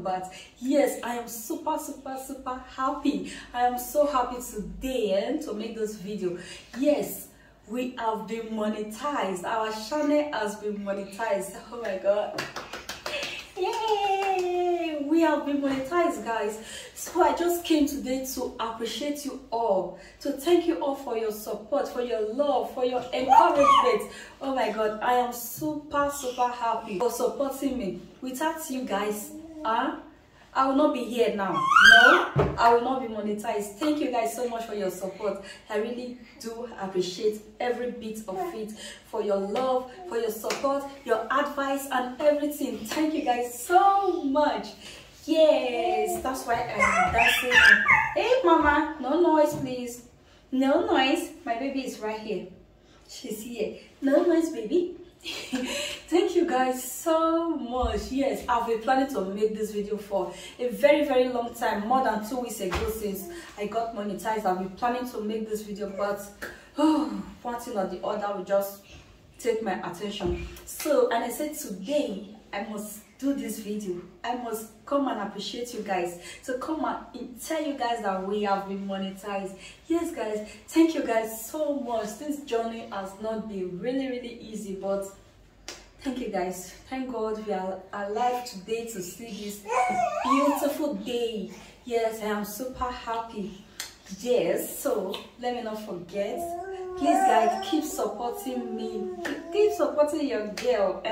about. Yes, I am super happy. I am so happy today to make this video. Yes, we have been monetized. Our channel has been monetized. Oh my god. Yay! We have been monetized, guys. So I just came today to appreciate you all, to thank you all for your support, for your love, for your encouragement. Oh my god, I am super happy for supporting me. Without you guys, I will not be here now. No, I will not be monetized. Thank you guys so much for your support. I really do appreciate every bit of it, for your love, for your support, your advice and everything. Thank you guys so much. Yes, that's why I'm dancing. Hey mama, no noise please. No noise. My baby is right here. She's here. No noise, baby. Thank you guys so much. Yes, I've been planning to make this video for a very long time, more than 2 weeks ago. Since I got monetized, I've been planning to make this video, but one thing or the other will just take my attention. So, and I said today I must do this video. I must come and appreciate you guys, to come and tell you guys that we have been monetized. Yes guys, thank you guys so much. This journey has not been really easy, but thank you guys. Thank God we are alive today to see this beautiful day. Yes, I am super happy. Yes, so let me not forget, please guys, keep supporting me, keep supporting your girl.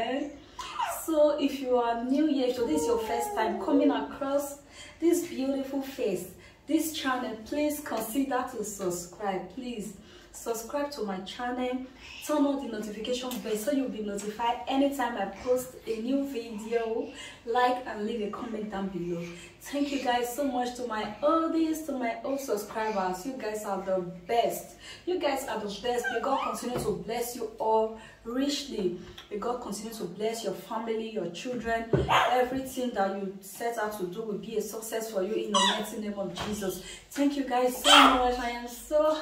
So if you are new here, so this is your first time coming across this beautiful face, this channel, please consider to subscribe. Please subscribe to my channel, turn on the notification bell so you'll be notified anytime I post a new video. Like and leave a comment down below. Thank you guys so much to my oldies, to my old subscribers. You guys are the best. You guys are the best. May God continue to bless you all richly. May God continue to bless your family, your children. Everything that you set out to do will be a success for you in the mighty name of Jesus. Thank you guys so much. I am so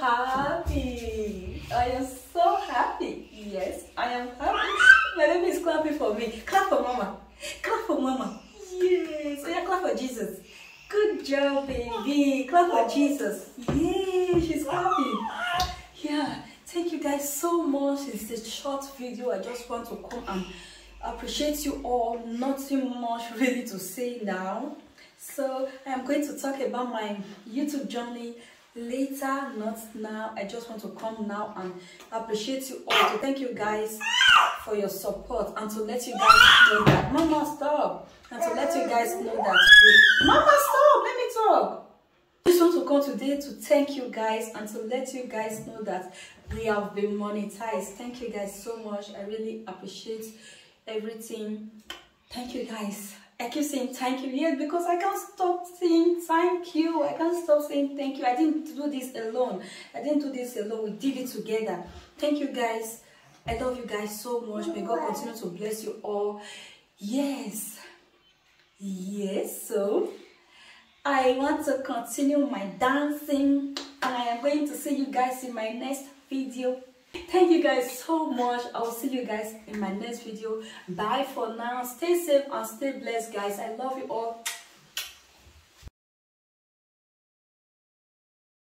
happy. I am so happy. Yes, I am happy. My baby is clapping for me. Clap for mama. Clap for mama. Yes. So yeah, clap for Jesus. Good job, baby. Clap for Jesus. Yay, she's clapping. Yeah. Thank you guys so much. It's a short video. I just want to come and appreciate you all. Nothing much really to say now. So I am going to talk about my YouTube journey later, not now. I just want to come now and appreciate you all. To thank you guys for your support and to let you guys know that mama stop, and to let you guys know that mama stop, let me talk. I just want to come today to thank you guys and to let you guys know that we have been monetized. Thank you guys so much. I really appreciate everything. Thank you guys. I keep saying thank you, yes, because I can't stop saying thank you. I can't stop saying thank you. I didn't do this alone. I didn't do this alone. We did it together. Thank you guys. I love you guys so much. May God continue to bless you all. Yes. So I want to continue my dancing, and I am going to see you guys in my next video. Thank you guys so much. I will see you guys in my next video. Bye for now. Stay safe and stay blessed, guys. I love you all.